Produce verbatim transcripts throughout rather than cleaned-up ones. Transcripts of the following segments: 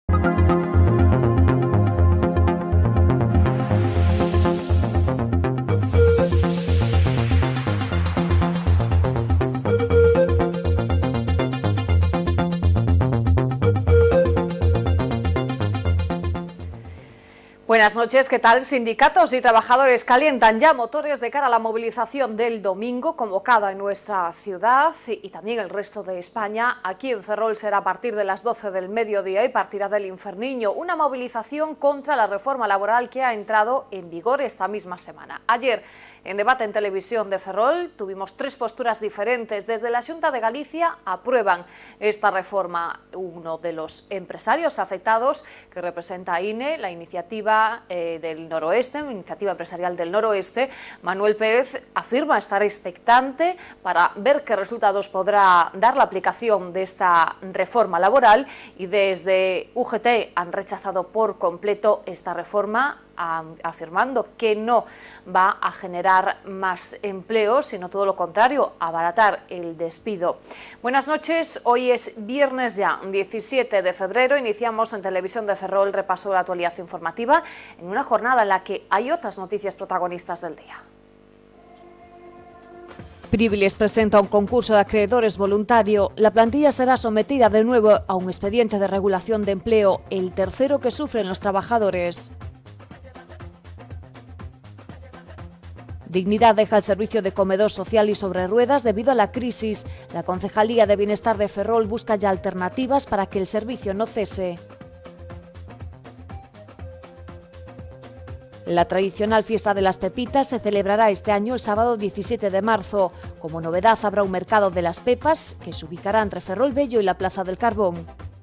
Buenas noches, ¿qué tal? Sindicatos y trabajadores calientan ya motores de cara a la movilización del domingo convocada en nuestra ciudad y también el resto de España. Aquí en Ferrol será a partir de las doce del mediodía y partirá del Inferniño, una movilización contra la reforma laboral que ha entrado en vigor esta misma semana. Ayer, en debate en televisión de Ferrol, tuvimos tres posturas diferentes. Desde la Xunta de Galicia aprueban esta reforma. Uno de los empresarios afectados, que representa a I N E, la iniciativa Eh, del Noroeste, Iniciativa Empresarial del Noroeste, Manuel Pérez, afirma estar expectante para ver qué resultados podrá dar la aplicación de esta reforma laboral, y desde U G T han rechazado por completo esta reforma, afirmando que no va a generar más empleo, sino todo lo contrario, abaratar el despido. Buenas noches, hoy es viernes ya, diecisiete de febrero, iniciamos en Televisión de Ferrol el repaso de la actualidad informativa en una jornada en la que hay otras noticias protagonistas del día. Priviles presenta un concurso de acreedores voluntario. La plantilla será sometida de nuevo a un expediente de regulación de empleo, el tercero que sufren los trabajadores. Dignidad deja el servicio de comedor social y sobre ruedas debido a la crisis. La Concejalía de Bienestar de Ferrol busca ya alternativas para que el servicio no cese. La tradicional fiesta de las pepitas se celebrará este año el sábado diecisiete de marzo. Como novedad habrá un mercado de las pepas que se ubicará entre Ferrol Bello y la Plaza del Carbón.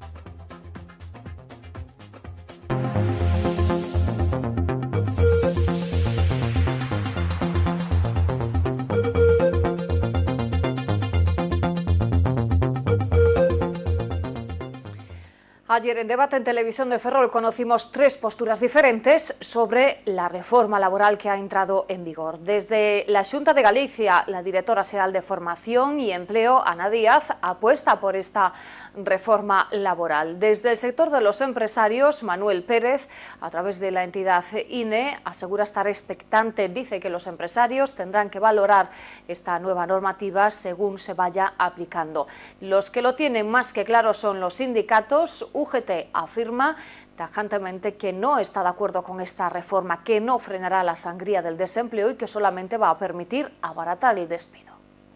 Ayer en debate en Televisión de Ferrol conocimos tres posturas diferentes sobre la reforma laboral que ha entrado en vigor. Desde la Xunta de Galicia, la directora xeral de Formación y Empleo, Ana Díaz, apuesta por esta reforma laboral. Desde el sector de los empresarios, Manuel Pérez, a través de la entidad I N E, asegura estar expectante. Dice que los empresarios tendrán que valorar esta nueva normativa según se vaya aplicando. Los que lo tienen más que claro son los sindicatos. U G T afirma tajantemente que no está de acuerdo con esta reforma, que no frenará la sangría del desempleo y que solamente va a permitir abaratar el despido.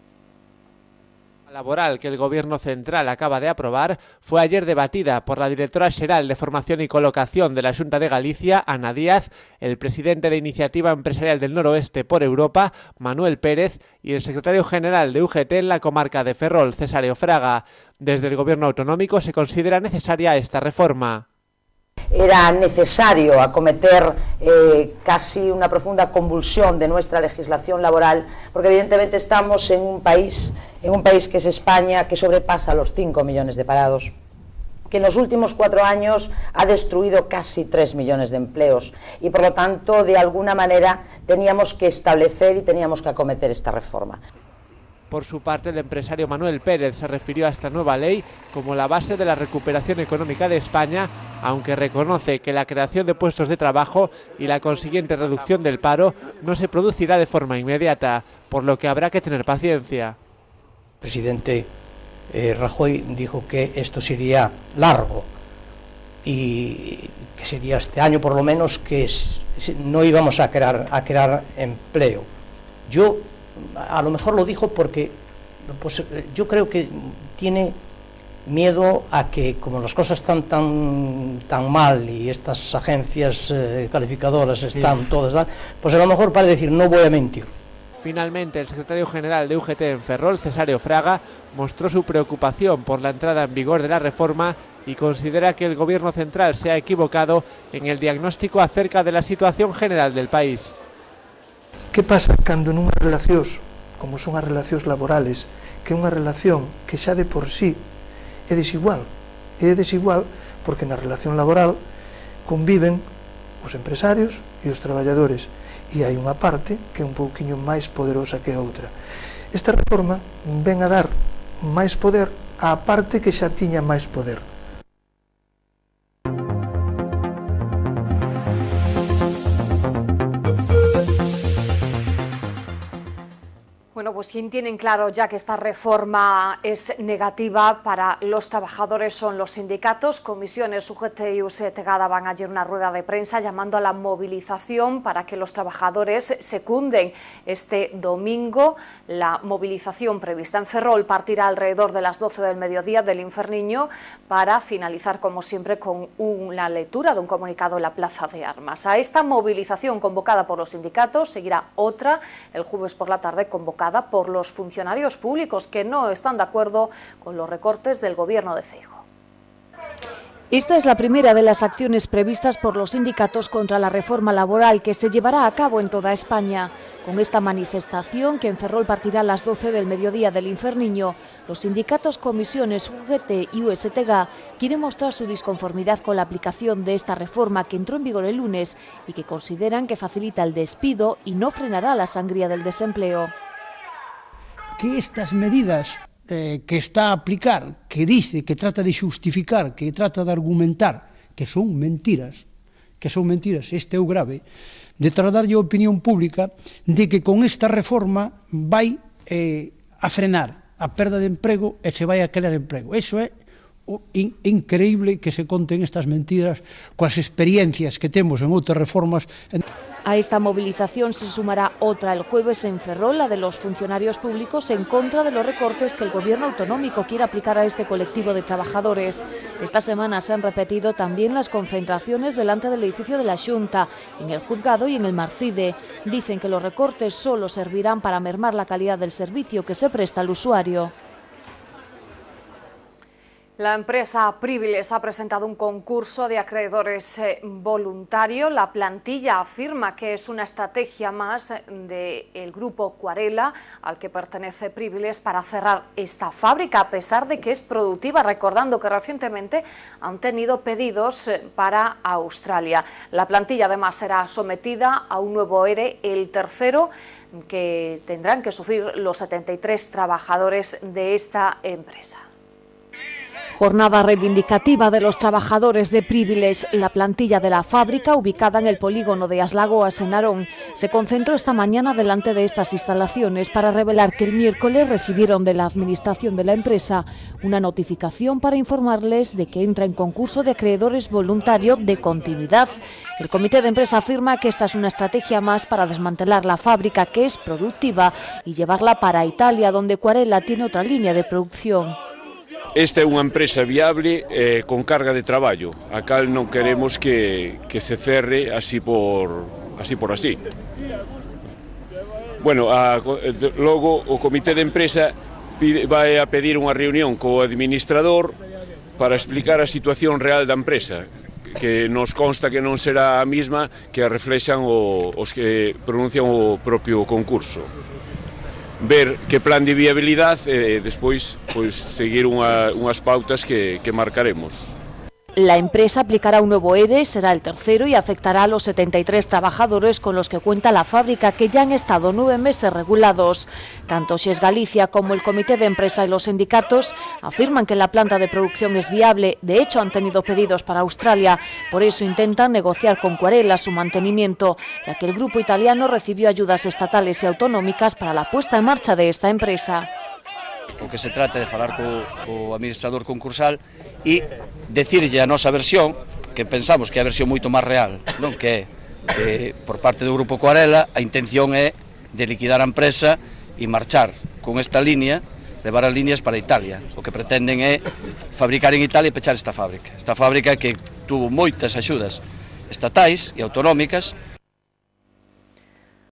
La laboral que el Gobierno central acaba de aprobar fue ayer debatida por la directora xeral de Formación y Colocación de la Xunta de Galicia, Ana Díaz, el presidente de Iniciativa Empresarial del Noroeste por Europa, Manuel Pérez, y el secretario general de U G T en la comarca de Ferrol, Cesáreo Fraga. Desde el Gobierno autonómico se considera necesaria esta reforma. Era necesario acometer eh, casi una profunda convulsión de nuestra legislación laboral, porque evidentemente estamos en un país, en un país que es España, que sobrepasa los cinco millones de parados, que en los últimos cuatro años ha destruido casi tres millones de empleos y por lo tanto de alguna manera teníamos que establecer y teníamos que acometer esta reforma. Por su parte, el empresario Manuel Pérez se refirió a esta nueva ley como la base de la recuperación económica de España, aunque reconoce que la creación de puestos de trabajo y la consiguiente reducción del paro no se producirá de forma inmediata, por lo que habrá que tener paciencia. El presidente eh, Rajoy dijo que esto sería largo y que sería este año por lo menos, que es, no íbamos a crear, a crear empleo. Yo a lo mejor lo dijo porque pues, yo creo que tiene miedo a que, como las cosas están tan, tan mal y estas agencias eh, calificadoras están sí. todas, pues a lo mejor para decir no voy a mentir. Finalmente, el secretario general de U G T en Ferrol, Cesáreo Fraga, mostró su preocupación por la entrada en vigor de la reforma y considera que el Gobierno central se ha equivocado en el diagnóstico acerca de la situación general del país. Que pasa cando nunhas relacións, como son as relacións laborales, que é unha relación que xa de por sí é desigual, é desigual porque na relación laboral conviven os empresarios e os traballadores, e hai unha parte que é un pouquiño máis poderosa que a outra. Esta reforma ven a dar máis poder á parte que xa tiña máis poder. Bueno, pues quien tienen claro ya que esta reforma es negativa para los trabajadores son los sindicatos. Comisiones, U G T y U S T G daban ayer una rueda de prensa llamando a la movilización para que los trabajadores secunden este domingo. La movilización prevista en Ferrol partirá alrededor de las doce del mediodía del Inferniño para finalizar, como siempre, con una lectura de un comunicado en la Plaza de Armas. A esta movilización convocada por los sindicatos seguirá otra el jueves por la tarde convocada por los funcionarios públicos que no están de acuerdo con los recortes del gobierno de Feijóo. Esta es la primera de las acciones previstas por los sindicatos contra la reforma laboral que se llevará a cabo en toda España. Con esta manifestación, que en Ferrol partirá a las doce del mediodía del Inferniño, los sindicatos, comisiones, U G T y U S T G quieren mostrar su disconformidad con la aplicación de esta reforma que entró en vigor el lunes y que consideran que facilita el despido y no frenará la sangría del desempleo. Que estas medidas eh, que está a aplicar, que dice, que trata de justificar, que trata de argumentar, que son mentiras, que son mentiras, este é o grave, de tratarlle a opinión pública de que con esta reforma vai eh, a frenar a perda de emprego e se vai a crear emprego. Eso é in, increíble que se conten estas mentiras coas experiencias que temos en outras reformas. A esta movilización se sumará otra el jueves en Ferrol, la de los funcionarios públicos en contra de los recortes que el gobierno autonómico quiere aplicar a este colectivo de trabajadores. Esta semana se han repetido también las concentraciones delante del edificio de la Xunta, en el Juzgado y en el Marcide. Dicen que los recortes solo servirán para mermar la calidad del servicio que se presta al usuario. La empresa Priviles ha presentado un concurso de acreedores eh, voluntario. La plantilla afirma que es una estrategia más del grupo Cuarela, al que pertenece Priviles, para cerrar esta fábrica, a pesar de que es productiva, recordando que recientemente han tenido pedidos para Australia. La plantilla además será sometida a un nuevo E R E, el tercero que tendrán que sufrir los setenta y tres trabajadores de esta empresa. Jornada reivindicativa de los trabajadores de Priviles. La plantilla de la fábrica, ubicada en el polígono de Aslagoas, en Narón, se concentró esta mañana delante de estas instalaciones para revelar que el miércoles recibieron de la administración de la empresa una notificación para informarles de que entra en concurso de acreedores voluntario de continuidad. El comité de empresa afirma que esta es una estrategia más para desmantelar la fábrica, que es productiva, y llevarla para Italia, donde Cuarela tiene otra línea de producción. Esta é unha empresa viable eh, con carga de traballo, a cal non queremos que, que se cerre así por así. Por así. Bueno, a, logo o comité de empresa pide, vai a pedir unha reunión co administrador para explicar a situación real da empresa, que nos consta que non será a mesma que a reflexan o, os que pronuncian o propio concurso. Ver que plan de viabilidade e despois pois, seguir unha, unhas pautas que, que marcaremos. La empresa aplicará un nuevo E R E, será el tercero y afectará a los setenta y tres trabajadores con los que cuenta la fábrica, que ya han estado nueve meses regulados. Tanto Xes Galicia como el comité de empresa y los sindicatos afirman que la planta de producción es viable. De hecho, han tenido pedidos para Australia. Por eso intentan negociar con Cuarela su mantenimiento, ya que el grupo italiano recibió ayudas estatales y autonómicas para la puesta en marcha de esta empresa. O que se trata de falar co, co administrador concursal e decirlle a nosa versión, que pensamos que é a versión moito máis real, non, que é que por parte do grupo Cuarela a intención é de liquidar a empresa e marchar con esta línea, levar as líneas para Italia. O que pretenden é fabricar en Italia e pechar esta fábrica. Esta fábrica que tuvo moitas axudas estatais e autonómicas.